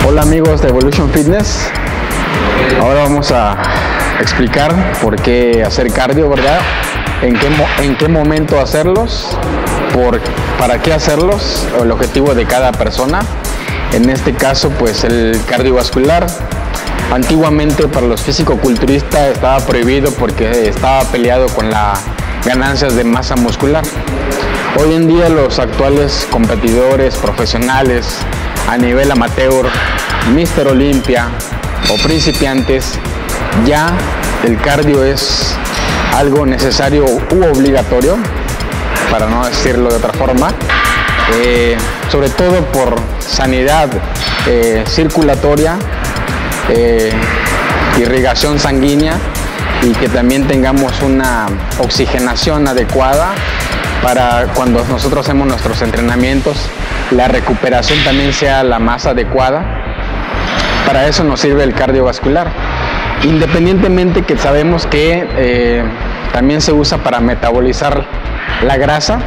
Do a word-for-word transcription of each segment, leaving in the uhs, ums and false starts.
Hola amigos de Evolution Fitness. Ahora vamos a explicar por qué hacer cardio, ¿verdad? En qué, en qué momento hacerlos, por, para qué hacerlos, el objetivo de cada persona. En este caso, pues el cardiovascular. Antiguamente para los físico-culturistas estaba prohibido porque estaba peleado con las ganancias de masa muscular. Hoy en día los actuales competidores profesionales a nivel amateur, míster Olympia o principiantes, ya el cardio es algo necesario u obligatorio, para no decirlo de otra forma, eh, sobre todo por sanidad eh, circulatoria, eh, irrigación sanguínea, y que también tengamos una oxigenación adecuada para cuando nosotros hacemos nuestros entrenamientos, la recuperación también sea la más adecuada. Para eso nos sirve el cardiovascular, independientemente que sabemos que eh, también se usa para metabolizar la grasa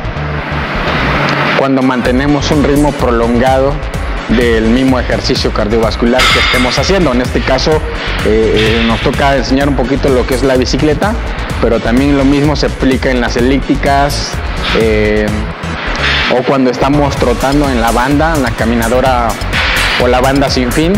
cuando mantenemos un ritmo prolongado del mismo ejercicio cardiovascular que estemos haciendo. En este caso eh, eh, nos toca enseñar un poquito lo que es la bicicleta, pero también lo mismo se aplica en las elípticas, eh, o cuando estamos trotando en la banda, en la caminadora o la banda sin fin,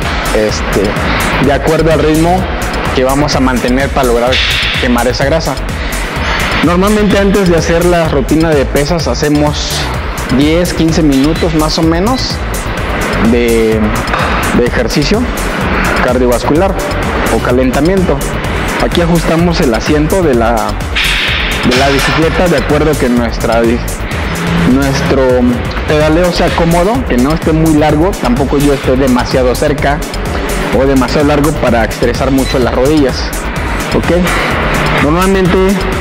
este, de acuerdo al ritmo que vamos a mantener para lograr quemar esa grasa. Normalmente antes de hacer la rutina de pesas hacemos diez a quince minutos más o menos de, de ejercicio cardiovascular o calentamiento. Aquí ajustamos el asiento de la, de la bicicleta de acuerdo que nuestra, nuestro pedaleo sea cómodo, que no esté muy largo, tampoco yo esté demasiado cerca o demasiado largo para estresar mucho las rodillas. ¿Ok? Normalmente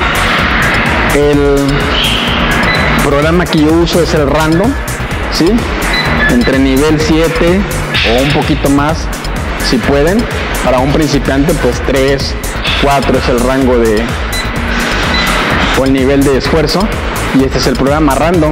el programa que yo uso es el random, ¿sí? Entre nivel siete o un poquito más si pueden. Para un principiante pues tres, cuatro es el rango de o el nivel de esfuerzo, y este es el programa random.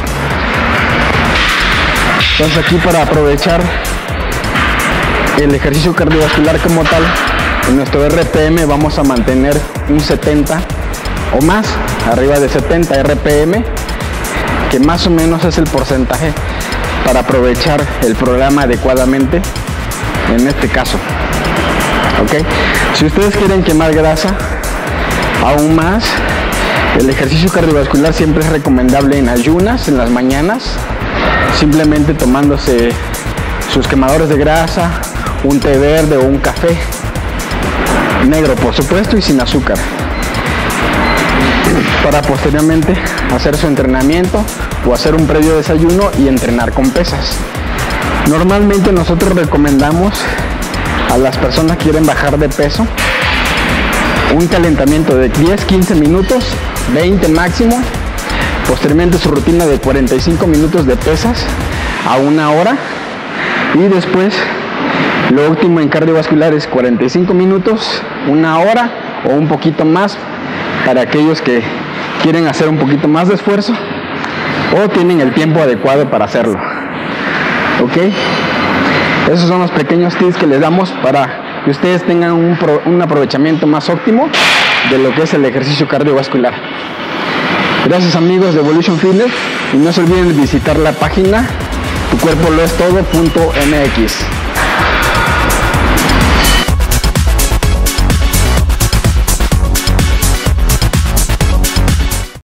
Entonces aquí, para aprovechar el ejercicio cardiovascular como tal, en nuestro R P M vamos a mantener un setenta o más, arriba de setenta R P M, que más o menos es el porcentaje para aprovechar el programa adecuadamente en este caso. ¿Ok? Si ustedes quieren quemar grasa aún más, el ejercicio cardiovascular siempre es recomendable en ayunas, en las mañanas, simplemente tomándose sus quemadores de grasa, un té verde o un café negro, por supuesto, y sin azúcar, para posteriormente hacer su entrenamiento o hacer un previo desayuno y entrenar con pesas. Normalmente nosotros recomendamos a las personas que quieren bajar de peso un calentamiento de diez a quince minutos, veinte máximo, posteriormente su rutina de cuarenta y cinco minutos de pesas a una hora, y después lo último en cardiovascular es cuarenta y cinco minutos, una hora o un poquito más para aquellos que quieren hacer un poquito más de esfuerzo o tienen el tiempo adecuado para hacerlo. ¿Ok? Esos son los pequeños tips que les damos para que ustedes tengan un, pro, un aprovechamiento más óptimo de lo que es el ejercicio cardiovascular. Gracias amigos de Evolution Fitness, y no se olviden de visitar la página tu cuerpo lo es todo punto m x.